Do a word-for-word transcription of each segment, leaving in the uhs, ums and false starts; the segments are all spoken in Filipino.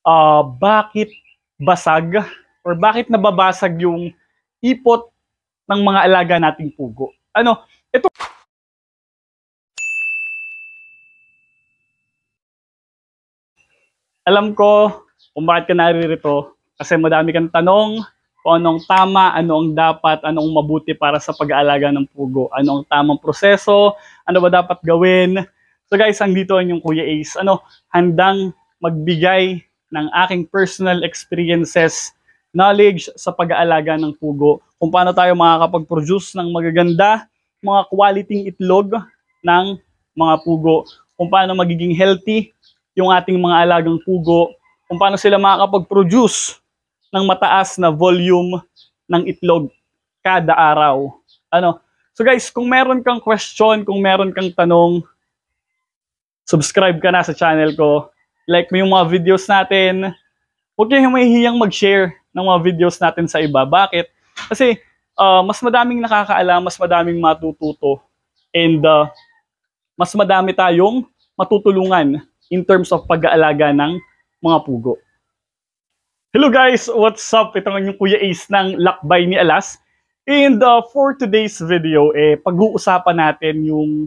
uh, bakit basag or bakit nababasag yung ipot ng mga alaga nating pugo. Ano, ito alam ko kung bakit ka naririto kasi madami kang tanong kung anong tama, ano ang dapat, anong mabuti para sa pag-aalaga ng pugo, ano ang tamang proseso, ano ba dapat gawin. So guys, andito ang yung Kuya Ace, ano, handang magbigay ng aking personal experiences, knowledge sa pag-aalaga ng pugo, kung paano tayo makakapag-produce ng magaganda, mga quality itlog ng mga pugo, kung paano magiging healthy yung ating mga alagang pugo, kung paano sila makakapag-produce ng mataas na volume ng itlog kada araw. Ano? So guys, kung meron kang question, kung meron kang tanong, subscribe ka na sa channel ko. Like mo yung mga videos natin. Huwag kayong mahihiyang mag-share ng mga videos natin sa iba. Bakit? Kasi uh, mas madaming nakakaalam, mas madaming matututo, and uh, mas madami tayong matutulungan in terms of pag-aalaga ng mga pugo. Hello guys, what's up? Ito ang yung Kuya Ace ng Lakbay ni Alas. And uh, for today's video, eh, pag-uusapan natin yung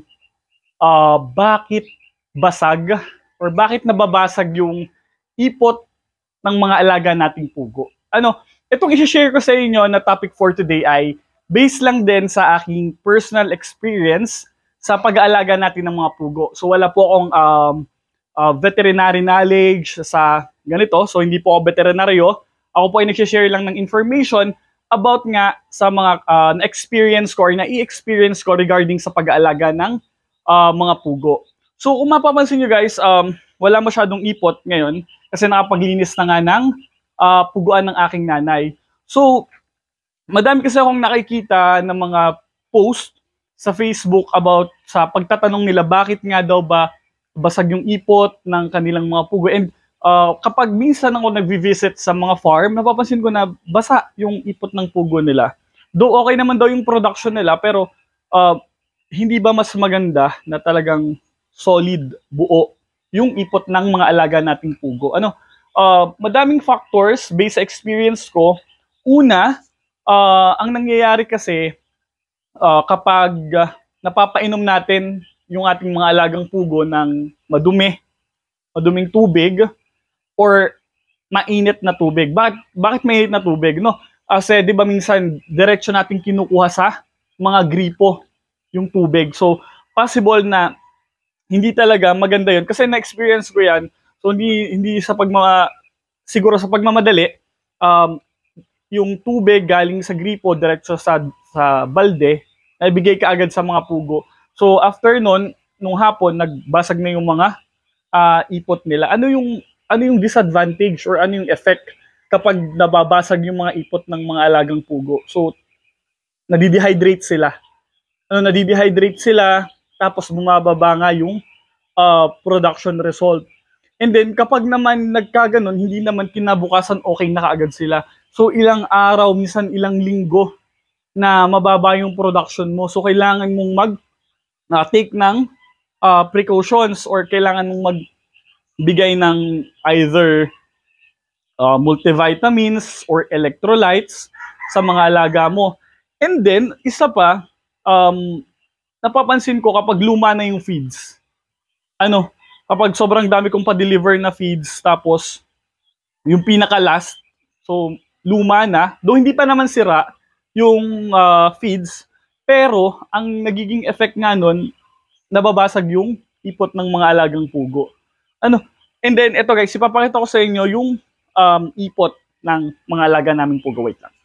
uh, bakit basag or bakit nababasag yung ipot ng mga alaga nating pugo. Ano, itong i-share ko sa inyo na topic for today ay based lang din sa aking personal experience sa pag-aalaga natin ng mga pugo. So wala po akong um, uh, veterinary knowledge sa ganito. So hindi po ako veterinaryo. Ako po ay nag-share lang ng information about nga sa mga uh, na-experience ko or na-i-experience ko regarding sa pag-aalaga ng uh, mga pugo. So kung mapapansin nyo guys, um, wala masyadong ipot ngayon kasi nakapaglinis na nga ng uh, puguan ng aking nanay. So madami kasi akong nakikita ng mga post sa Facebook about sa pagtatanong nila bakit nga daw ba basag yung ipot ng kanilang mga pugo. And uh, kapag minsan ako nag-visit sa mga farm, napapansin ko na basa yung ipot ng pugo nila. Though okay naman daw yung production nila, pero uh, hindi ba mas maganda na talagang solid, buo yung ipot ng mga alaga nating pugo? Ano, uh, madaming factors based sa experience ko. Una, uh, ang nangyayari kasi uh, kapag uh, napapainom natin yung ating mga alagang pugo ng madumi, maduming tubig, or mainit na tubig. Bakit, bakit mainit na tubig? No? Kasi di ba minsan, diretso natin kinukuha sa mga gripo yung tubig. So, possible na hindi talaga maganda yun. Kasi na-experience ko yan. So, hindi, hindi sa pagma, siguro sa pagmamadali, um, yung tubig galing sa gripo, diretso sa, sa balde, naibigay ka agad sa mga pugo. So, after nun, nung hapon, nagbasag na yung mga uh, ipot nila. Ano yung, ano yung disadvantage or ano yung effect kapag nababasag yung mga ipot ng mga alagang pugo? So, nadidehydrate sila. Ano, nadidehydrate sila, tapos bumababa nga yung uh, production result. And then, kapag naman nagkaganon, hindi naman kinabukasan okay na kaagad sila. So, ilang araw, minsan ilang linggo na mababa yung production mo. So, kailangan mong mag uh, take ng uh, precautions or kailangan mong magbigay ng either uh, multivitamins or electrolytes sa mga alaga mo. And then, isa pa, um, napapansin ko kapag luma na yung feeds. Ano, kapag sobrang dami kong pa-deliver na feeds, tapos yung pinaka-last, so luma na, though hindi pa naman sira yung uh, feeds, pero ang nagiging effect nga nun, nababasag yung ipot ng mga alagang pugo. Ano, and then ito guys, ipapakita ko sa inyo yung um, ipot ng mga alaga naming pugo. Wait lang.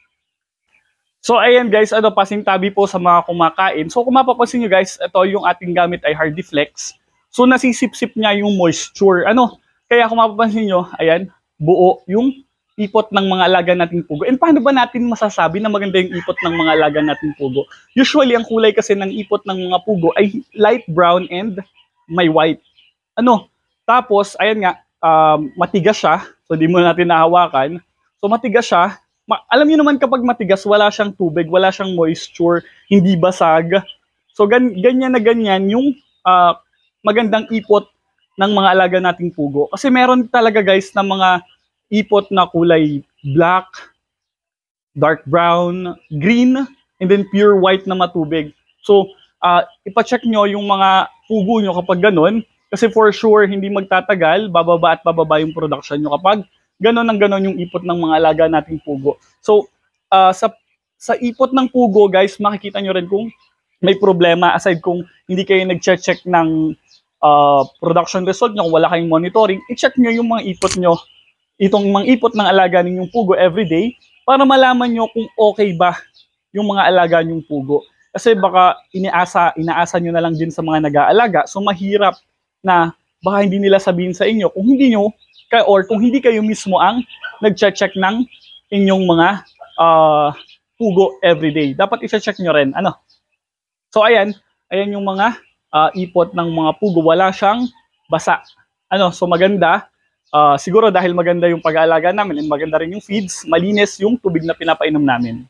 So ayan guys, ano, passing tabi po sa mga kumakain. So kung mapapansin nyo guys, ito yung ating gamit ay Hardiflex. So nasisip-sip niya yung moisture. Ano, kaya kung mapapansin nyo, ayan, buo yung ipot ng mga alaga nating pugo. And paano ba natin masasabi na maganda yung ipot ng mga alaga nating pugo? Usually, ang kulay kasi ng ipot ng mga pugo ay light brown and may white. Ano? Tapos, ayan nga, um, matigas siya. So, di mo natin nahawakan. So, matigas siya. Ma- alam niyo naman kapag matigas, wala siyang tubig, wala siyang moisture, hindi basag. So, gan- ganyan na ganyan yung uh, magandang ipot ng mga alaga nating pugo. Kasi meron talaga guys na mga ipot na kulay black, dark brown, green, and then pure white na matubig. So, uh, ipacheck nyo yung mga pugo nyo kapag ganun, kasi for sure, hindi magtatagal, bababa at bababa yung production nyo kapag ganon ang ganon yung ipot ng mga alaga nating pugo. So, uh, sa, sa ipot ng pugo, guys, makikita nyo rin kung may problema, aside kung hindi kayo nag-check ng uh, production result nyo, kung wala kayong monitoring, i-check nyo yung mga ipot nyo, itong mga ipot ng alaga ninyong pugo everyday, para malaman nyo kung okay ba yung mga alaga nyong pugo. Kasi baka iniasa, inaasa nyo na lang din sa mga nag-aalaga, so mahirap na baka hindi nila sabihin sa inyo kung hindi nyo, or kung hindi kayo mismo ang nag-check ng inyong mga uh, pugo everyday. Dapat i-check nyo rin. Ano? So ayan, ayan yung mga uh, ipot ng mga pugo. Wala siyang basa. Ano? So maganda. Uh, siguro dahil maganda yung pag-aalaga namin and maganda rin yung feeds, malinis yung tubig na pinapainom namin.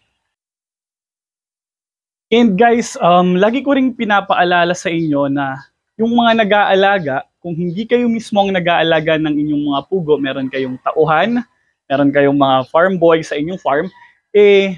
And guys, um, lagi ko ring pinapaalala sa inyo na yung mga nag-aalaga, kung hindi kayo mismo ang nag-aalaga ng inyong mga pugo, meron kayong tauhan, meron kayong mga farm boy sa inyong farm, eh,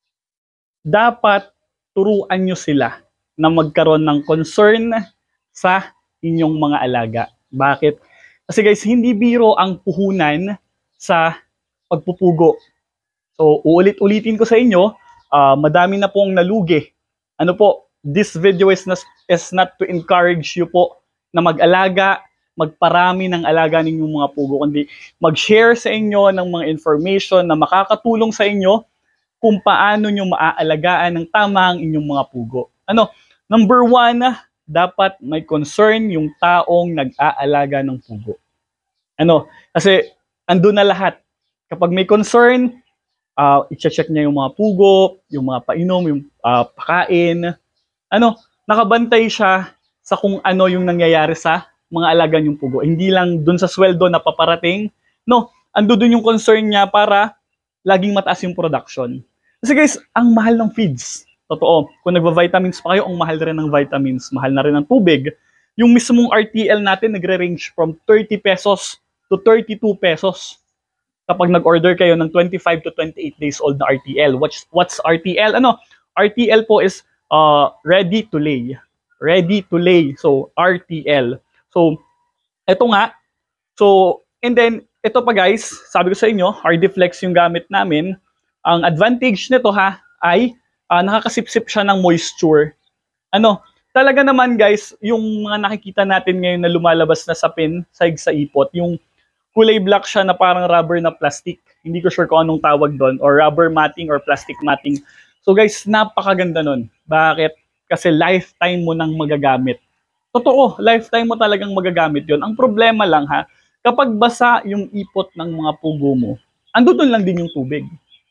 dapat turuan nyo sila na magkaroon ng concern sa inyong mga alaga. Bakit? Kasi guys, hindi biro ang puhunan sa pagpupugo. So, uulit-ulitin ko sa inyo, uh, madami na pong nalugi. Ano po, this video is not, is not to encourage you po na mag-alaga, magparami ng alaga ninyong mga pugo, kundi mag-share sa inyo ng mga information na makakatulong sa inyo kung paano nyo maaalagaan ng tama ang inyong mga pugo. Ano? Number one, dapat may concern yung taong nag-aalaga ng pugo. Ano? Kasi andun na lahat. Kapag may concern, uh, i-check niya yung mga pugo, yung mga painom, yung uh, pakain. Ano? Nakabantay siya sa kung ano yung nangyayari sa mga alaga niyong pugo. Hindi lang dun sa sweldo na paparating. No, ando dun yung concern niya para laging mataas yung production. Kasi guys, ang mahal ng feeds. Totoo. Kung nagva-vitamins pa kayo, ang mahal rin ng vitamins. Mahal na rin ng tubig. Yung mismong R T L natin nagre-range from thirty pesos to thirty-two pesos. Kapag nag-order kayo ng twenty-five to twenty-eight days old na R T L. What's, what's R T L? Ano? R T L po is uh, ready to lay. Ready to lay. So, R T L. So, eto nga. So, and then, ito pa guys, sabi ko sa inyo, R D Flex yung gamit namin. Ang advantage nito ha, ay uh, nakakasipsip siya ng moisture. Ano, talaga naman guys, yung mga nakikita natin ngayon na lumalabas na sapin sa sa ipot, yung kulay black siya na parang rubber na plastic. Hindi ko sure kung anong tawag doon, or rubber matting or plastic matting. So guys, napakaganda nun. Bakit? Kasi lifetime mo nang magagamit. Totoo, lifetime mo talagang magagamit yon. Ang problema lang ha, kapag basa yung ipot ng mga pugo mo, ando doon lang din yung tubig.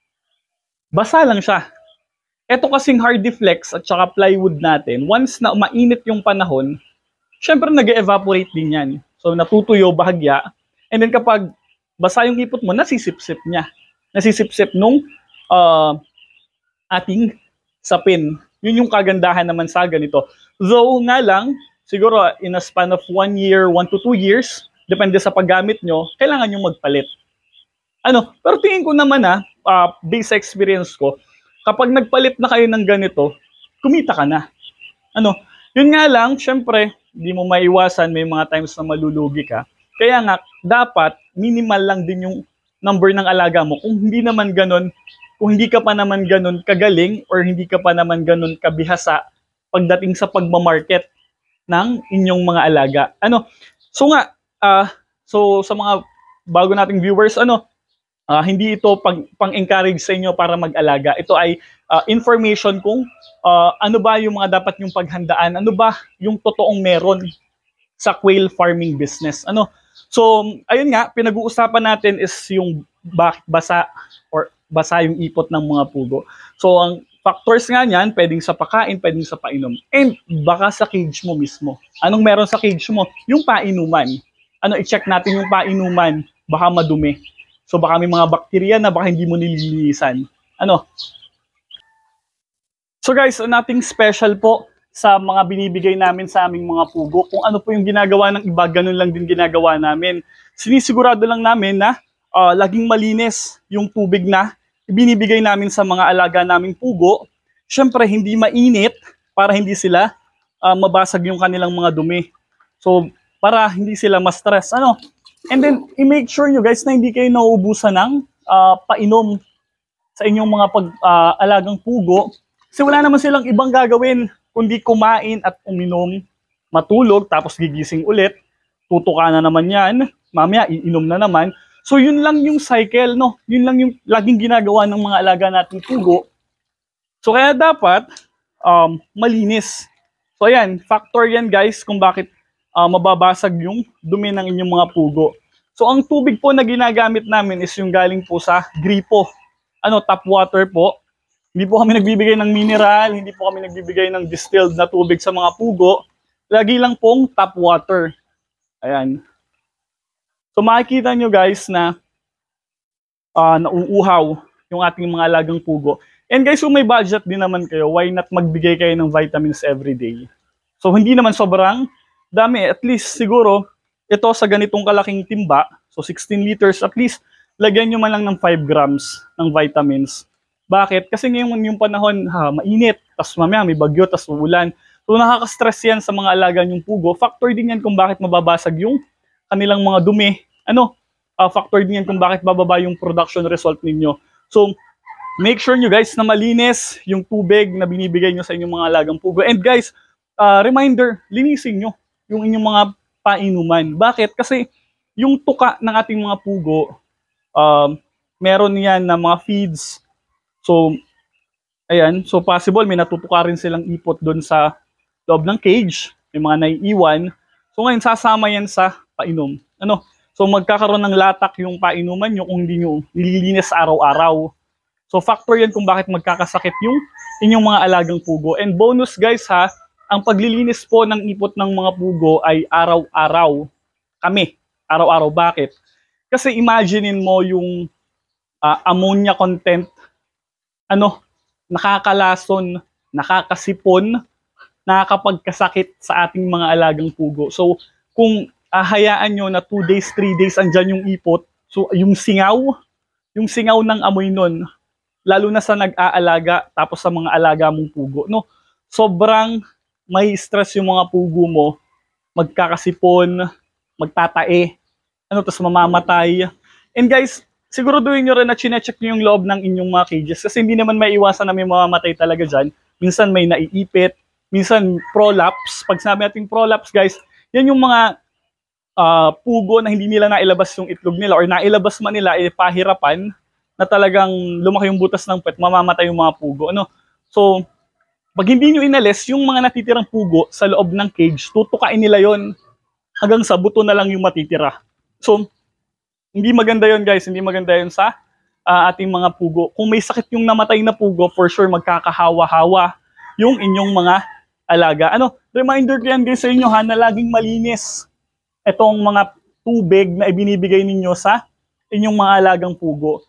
Basa lang siya. Ito kasing Hardy Flex at saka plywood natin, once na mainit yung panahon, syempre nag-evaporate din yan. So natutuyo bahagya. And then kapag basa yung ipot mo, nasisipsip niya. Nasisipsip nung uh, ating sapin. Yun yung kagandahan naman sa ganito. Though nga lang, siguro in a span of one year, one to two years, depende sa paggamit nyo, kailangan nyo magpalit. Ano, pero tingin ko naman ha, uh, based sa experience ko, kapag nagpalit na kayo ng ganito, kumita ka na. Ano, yun nga lang, syempre, hindi mo maiwasan, may mga times na malulugi ka. Kaya nga, dapat minimal lang din yung number ng alaga mo. Kung hindi naman ganun, kung hindi ka pa naman ganun kagaling or hindi ka pa naman ganun kabihasa pagdating sa pagmamarket ng inyong mga alaga. Ano? So nga, uh, so sa mga bago nating viewers, ano, uh, hindi ito pag, pang-encourage sa inyo para mag-alaga. Ito ay uh, information kung uh, ano ba yung mga dapat yung paghandaan, ano ba yung totoong meron sa quail farming business. Ano? So, ayun nga, pinag-uusapan natin is yung bakit basa or basa yung ipot ng mga pugo. So, ang factors nga niyan, pwedeng sa pakain, pwedeng sa painom. And baka sa cage mo mismo. Anong meron sa cage mo? Yung painuman. Ano, i-check natin yung painuman. Baka madumi. So, baka may mga bakterya na baka hindi mo nililinisan. Ano? So guys, nating special po sa mga binibigay namin sa aming mga pugo. Kung ano po yung ginagawa ng iba, ganun lang din ginagawa namin. Sinisigurado lang namin na uh, laging malinis yung tubig na ibinibigay namin sa mga alaga naming pugo. Syempre, hindi mainit para hindi sila uh, mabasag yung kanilang mga dumi. So, para hindi sila ma-stress. Ano? And then, i-make sure nyo guys na hindi kayo nauubusan ng uh, painom sa inyong mga pag-alagang uh, pugo. Kasi wala naman silang ibang gagawin kundi kumain at uminom, matulog, tapos gigising ulit. Tutuka na naman yan. Mamaya, iinom na naman. So, yun lang yung cycle, no? Yun lang yung laging ginagawa ng mga alaga nating pugo. So, kaya dapat um, malinis. So, ayan, factor yan guys kung bakit uh, mababasag yung dumi ng inyong mga pugo. So, ang tubig po na ginagamit namin is yung galing po sa gripo. Ano, tap water po. Hindi po kami nagbibigay ng mineral, hindi po kami nagbibigay ng distilled na tubig sa mga pugo. Lagi lang pong tap water. Ayan. So makikita nyo guys na uh, nauuhaw yung ating mga alagang pugo. And guys, kung may budget din naman kayo, why not magbigay kayo ng vitamins every day? So hindi naman sobrang dami. At least siguro, ito sa ganitong kalaking timba, so sixteen liters, at least lagyan nyo man lang ng five grams ng vitamins. Bakit? Kasi ngayon yung panahon, ha, mainit, tas mamaya may bagyo, tas uulan. So nakaka-stress yan sa mga alaga nyong pugo. Factor din yan kung bakit mababasag yung kanilang mga dumi. Ano? Uh, factor din yan kung bakit bababa yung production result ninyo. So, make sure nyo guys na malinis yung tubig na binibigay nyo sa inyong mga alagang pugo. And guys, uh, reminder, linisin nyo yung inyong mga painuman. Bakit? Kasi yung tuka ng ating mga pugo, Um, meron yan na mga feeds. So, ayan. So, possible may natutuka rin silang ipot doon sa loob ng cage. May mga naiiwan. So, ngayon, sasama yan sa painom. Ano? So, magkakaroon ng latak yung painuman nyo kung hindi nyo nililinis araw-araw. So, factor yan kung bakit magkakasakit yung inyong mga alagang pugo. And bonus guys ha, ang paglilinis po ng ipot ng mga pugo ay araw-araw. Kami. Araw-araw. Bakit? Kasi imaginein mo yung uh, ammonia content, ano, nakakalason, nakakasipon, nakakapagkasakit sa ating mga alagang pugo. So, kung ahayaan nyo na two days, three days, andyan yung ipot, so yung singaw, yung singaw ng amoy nun, lalo na sa nag-aalaga, tapos sa mga alaga mong pugo, no, sobrang may stress yung mga pugo mo, magkakasipon, magtatae, ano, tapos mamamatay. And guys, siguraduhin nyo rin na chinecheck nyo yung loob ng inyong mga cages kasi hindi naman may iwasan na may mamamatay talaga dyan. Minsan may naiipit, minsan prolapse. Pag sinabi natin prolapse guys, yan yung mga uh, pugo na hindi nila nailabas yung itlog nila or nailabas man nila, eh, pahirapan na talagang lumaki yung butas ng puwet, mamamatay yung mga pugo. Ano? So, pag hindi nyo inalis, yung mga natitirang pugo sa loob ng cage, tutukain nila yon hanggang sa buto na lang yung matitira. So, hindi maganda yon guys, hindi maganda yon sa uh, ating mga pugo. Kung may sakit yung namatay na pugo, for sure magkakahawa-hawa yung inyong mga alaga. Ano, reminder ko yan guys sa inyo ha, na laging malinis itong mga tubig na ibinibigay ninyo sa inyong mga alagang pugo.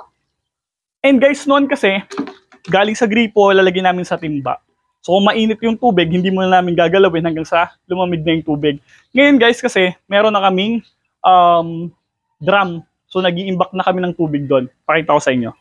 And guys, noon kasi, galing sa gripo, lalagyan namin sa timba. So kung mainit yung tubig, hindi mo na namin gagalawin hanggang sa lumamig na yung tubig. Ngayon guys, kasi meron na kaming Um, drum. So, nag-i-imbak na kami ng tubig doon. Pakita ko sa inyo.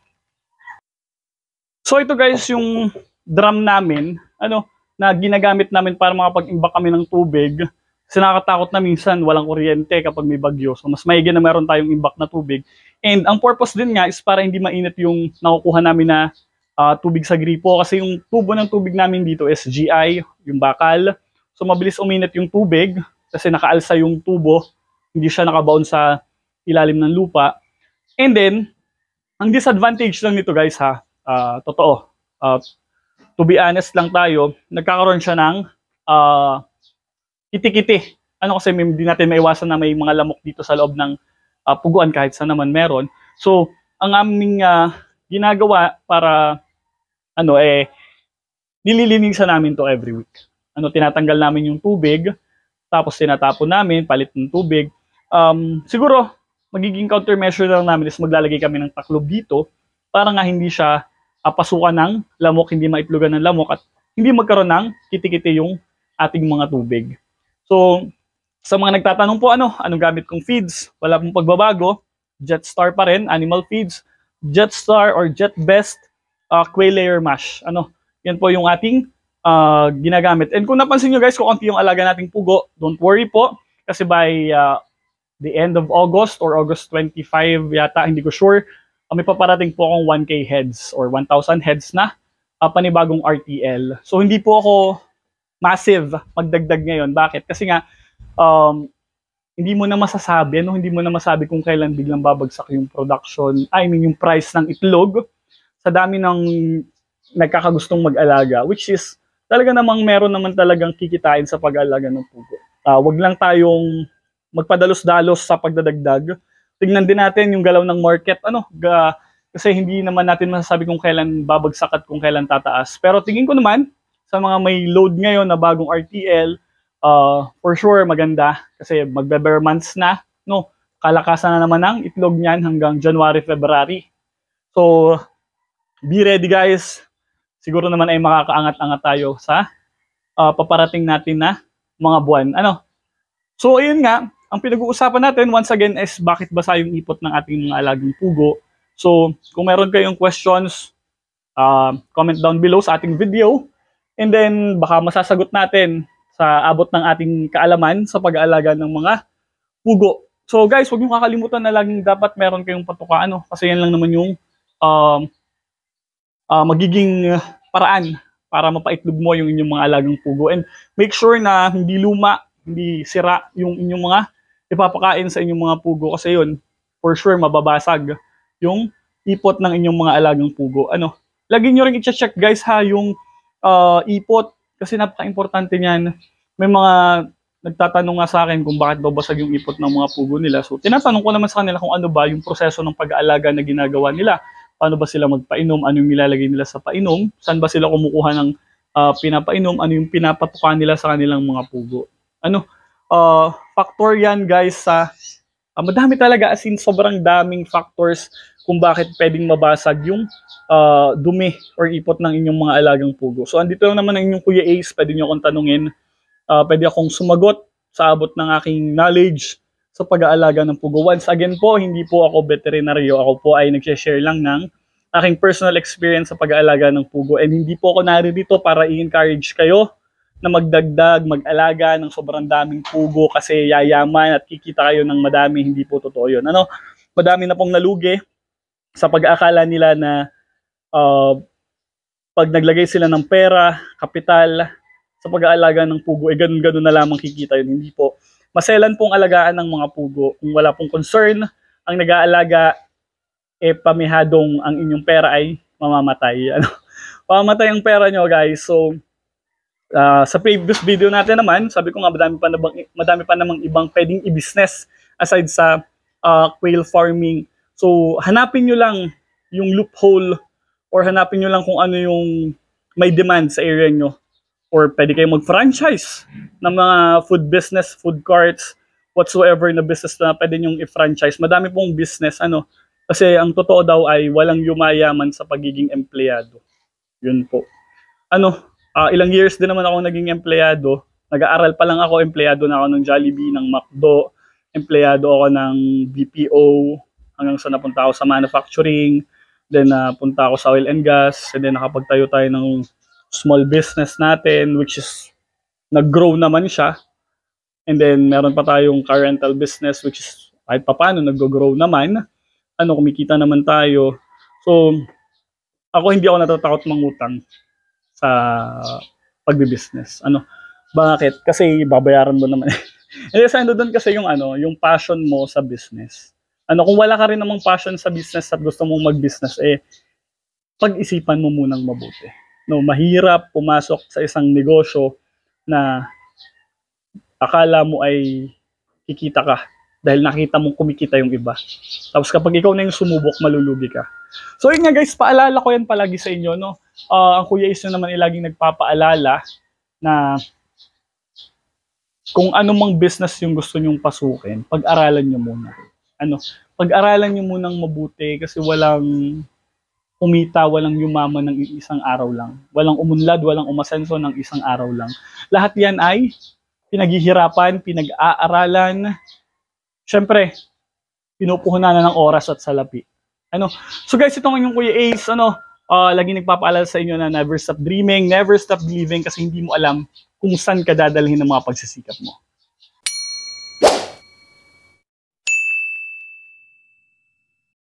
So, ito guys, yung drum namin, ano, na ginagamit namin para makapag-imbak kami ng tubig. Kasi nakakatakot na minsan, walang kuryente kapag may bagyo. So, mas maigi na meron tayong imbak na tubig. And ang purpose din nga is para hindi mainit yung nakukuha namin na uh, tubig sa gripo. Kasi yung tubo ng tubig namin dito is G I, yung bakal. So, mabilis uminit yung tubig kasi nakaalsa yung tubo. Hindi siya nakabaon sa ilalim ng lupa. And then, ang disadvantage lang nito guys ha, uh, totoo, uh, to be honest lang tayo, nagkakaroon siya ng uh, kiti-kiti. Ano kasi hindi natin maiwasan na may mga lamok dito sa loob ng uh, puguan kahit saan naman meron. So, ang aming uh, ginagawa para, ano eh, nililinisan namin to every week. Ano, tinatanggal namin yung tubig, tapos tinatapon namin, palit ng tubig. Um, siguro, magiging countermeasure lang namin is maglalagay kami ng taklob dito para nga hindi siya uh, pasukan ng lamok, hindi maitlugan ng lamok at hindi magkaroon ng kiti-kiti yung ating mga tubig. So, sa mga nagtatanong po ano, anong gamit kong feeds, wala pong pagbabago. Jetstar pa rin, animal feeds, Jetstar or JetBest uh, quail layer mash. Ano, yan po yung ating uh, ginagamit. And kung napansin nyo guys, kung konti yung alaga nating pugo, don't worry po. Kasi by uh, the end of August or August twenty-five yata, hindi ko sure, uh, may paparating po akong one K heads or one thousand heads na uh, panibagong R T L. So hindi po ako massive magdagdag ngayon. Bakit? Kasi nga, um, hindi mo na masasabi, no? Hindi mo na masabi kung kailan biglang babagsak yung production, I mean yung price ng itlog sa dami ng nagkakagustong mag-alaga, which is talaga namang meron naman talagang kikitain sa pag-alaga ng pugo. Uh, wag lang tayong magpadalos-dalos sa pagdadagdag. Tingnan din natin yung galaw ng market, ano, ga, kasi hindi naman natin masasabi kung kailan babagsak at kung kailan tataas. Pero tingin ko naman, sa mga may load ngayon na bagong R T L, uh, for sure maganda kasi magbe-bare months na, no? Kalakasan na naman ng itlog niyan hanggang January, February. So, be ready guys. Siguro naman ay makakaangat-angat tayo sa uh, paparating natin na mga buwan. Ano? So, ayun nga, ang pinag-uusapan natin once again is bakit basa yung ipot ng ating mga alagang pugo. So, kung meron kayong questions, uh, comment down below sa ating video. And then, baka masasagot natin sa abot ng ating kaalaman sa pag-aalaga ng mga pugo. So guys, huwag niyo kakalimutan na laging dapat meron kayong patuka, ano, kasi yan lang naman yung um, uh, magiging paraan para mapaitlog mo yung inyong mga alagang pugo. And make sure na hindi luma, hindi sira yung inyong mga ipapakain sa inyong mga pugo kasi yun, for sure mababasag yung ipot ng inyong mga alagang pugo. Ano, lagi nyo rin i-check guys ha yung uh, ipot kasi napaka-importante niyan. May mga nagtatanong nga sa akin kung bakit babasag yung ipot ng mga pugo nila. So tinatanong ko naman sa kanila kung ano ba yung proseso ng pag-aalaga na ginagawa nila. Paano ba sila magpainom, ano yung nilalagay nila sa painom, saan ba sila kumukuha ng uh, pinapainom, ano yung pinapatukan nila sa kanilang mga pugo. Ano, uh, factor yan guys sa, uh, madami talaga as in sobrang daming factors kung bakit pwedeng mabasag yung uh, dumi or ipot ng inyong mga alagang pugo. So andito lang naman ang inyong Kuya Ace, pwede nyo akong tanungin, uh, pwede akong sumagot sa abot ng aking knowledge sa pag-aalaga ng pugo. Once again po, hindi po ako veterinaryo, ako po ay nag-share lang ng aking personal experience sa pag-aalaga ng pugo and hindi po ako naririto para i-encourage kayo na magdagdag, mag-alaga ng sobrang daming pugo kasi yayaman at kikita kayo ng madami. Hindi po totoo yun. Ano, madami na pong nalugi sa pag-aakala nila na uh, pag naglagay sila ng pera, kapital, sa pag-aalaga ng pugo, eh ganun-ganun na lamang kikita yun. Hindi po. Maselan pong alagaan ng mga pugo. Kung wala pong concern, ang nag-aalaga, eh pamihadong ang inyong pera ay mamamatay. Ano? Mamamatay ang pera nyo guys. So, Uh, sa previous video natin naman, sabi ko nga madami pa, nabang, madami pa namang ibang pwedeng i-business aside sa uh, quail farming. So, hanapin nyo lang yung loophole or hanapin nyo lang kung ano yung may demand sa area nyo. Or pwede kayong mag-franchise ng mga food business, food carts, whatsoever na business na pwede nyong i-franchise. Madami pong business, ano, kasi ang totoo daw ay walang yumayaman sa pagiging empleyado. Yun po. Ano, Uh, ilang years din naman ako naging empleyado. Nag-aaral pa lang ako, empleyado na ako ng Jollibee, ng McDo, empleyado ako ng B P O, hanggang sa napunta ako sa manufacturing, then napunta uh, ako sa oil and gas, and then nakapagtayo tayo ng small business natin, which is nag-grow naman siya. And then meron pa tayong car rental business, which is kahit pa paano nag-grow naman. Ano, kumikita naman tayo. So, ako hindi ako natatakot mangutang sa pagbi-business. Ano? Bakit? Kasi babayaran mo naman. Eh sa ano doon kasi yung ano, yung passion mo sa business. Ano, kung wala ka rin namang passion sa business at gusto mong mag-business, eh pag-isipan mo munang mabuti. No, mahirap pumasok sa isang negosyo na akala mo ay kikita ka dahil nakita mong kumikita yung iba. Tapos kapag ikaw na yung sumubok, malulugi ka. So yun nga guys, paalala ko yan palagi sa inyo, no? Uh, ang Kuya Ace naman ay laging nagpapaalala na kung anumang business yung gusto nyong pasukin, pag-aralan nyo muna. Ano, pag-aralan nyo munang mabuti kasi walang kumita, walang yumaman ng isang araw lang. Walang umunlad, walang umasenso ng isang araw lang. Lahat yan ay pinaghihirapan, pinag-aaralan. Siyempre, pinupuhunan na ng oras at salapi. Ano? So guys, ito ang yung Kuya Ace, ano, uh, lagi nagpapaalala sa inyo na never stop dreaming, never stop believing kasi hindi mo alam kung saan ka dadalhin ng mga pagsisikap mo.